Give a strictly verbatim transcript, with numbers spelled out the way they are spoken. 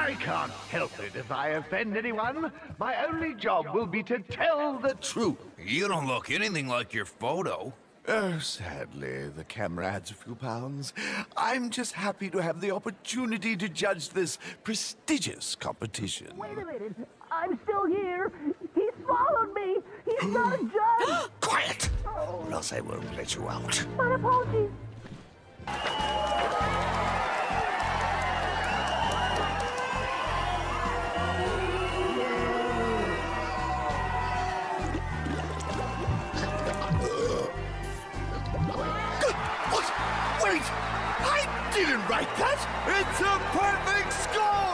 I can't help it if I offend anyone. My only job will be to tell the truth. You don't look anything like your photo. Oh, sadly, the camera adds a few pounds. I'm just happy to have the opportunity to judge this prestigious competition. Wait a minute. I'm still here. He swallowed me. He's not a judge. Quiet! Or else I won't let you out. My apologies. What? Wait! I didn't write that! It's a perfect score!